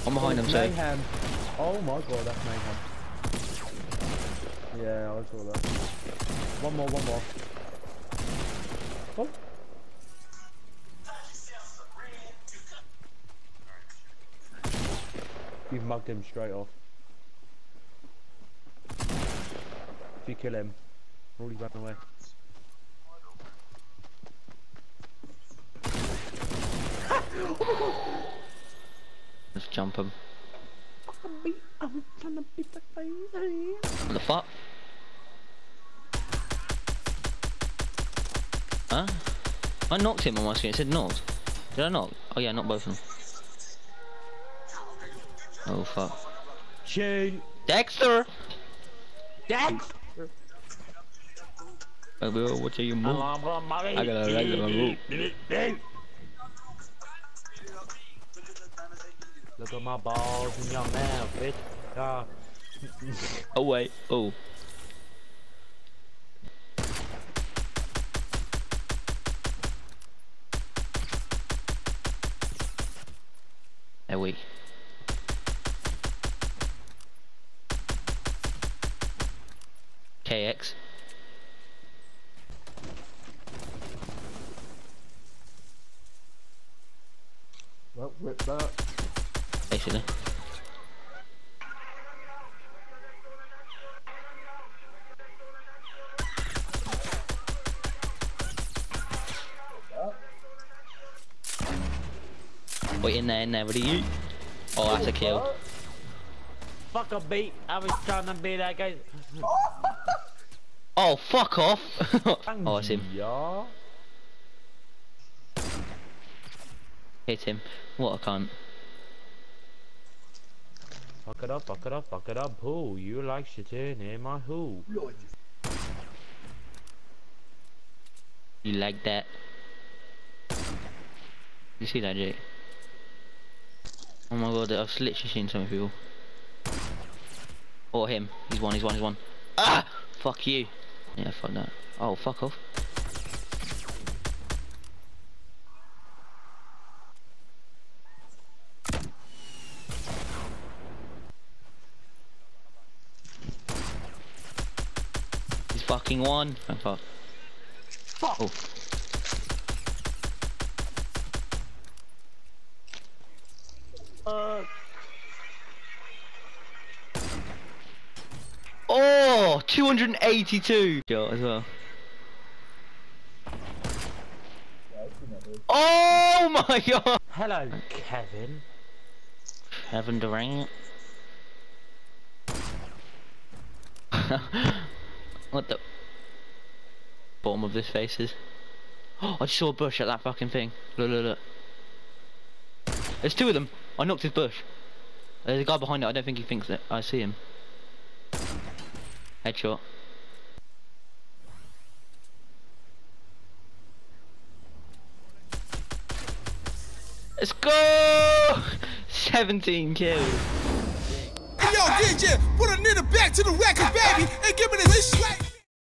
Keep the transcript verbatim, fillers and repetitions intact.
I'm behind oh, him, so. Mayhem. Oh my god, that's mayhem. Yeah, I saw that. One more, one more. Oh. You've mugged him straight off. If you kill him, already ran away. Let's jump him. I'm trying to beat the face. What the fuck? Huh? I knocked him on my screen. It said knocked. Did I knock? Oh yeah, I knocked both of them. Oh fuck. Shoot! Dexter! Dexter! Oh, bro, what are you moving? I got a regular move. Look at my balls in your mouth, bitch. Uh. Oh wait, oh. There we. K X. Well, rip that. Basically. Wait, in there, in there, what are you? Oh, that's a kill. Fuck a beat, I was trying to be that guy. Oh, fuck off! Oh, it's him. Yeah. Hit him. What a cunt. Fuck it up, fuck it up, fuck it up. Who? You like shitting in my who? You like that? You see that, Jake? Oh my god, I've literally seen so many people. Or him. He's one, he's one, he's one. Ah! Fuck you. Yeah, fuck that. Oh, fuck off. He's fucking one. Oh, fuck. Fuck! Oh. Uh. Oh, two hundred eighty-two shot as well. Oh my god! Hello, Kevin. Kevin Durant. What the bottom of this face is? Oh, I just saw a bush at that fucking thing. Look, look, look. There's two of them. I knocked his bush. There's a guy behind it. I don't think he thinks that I see him. Headshot. Let's go! seventeen kills. Hey yo, D J, put a nigga back to the record, baby, and give me this swag.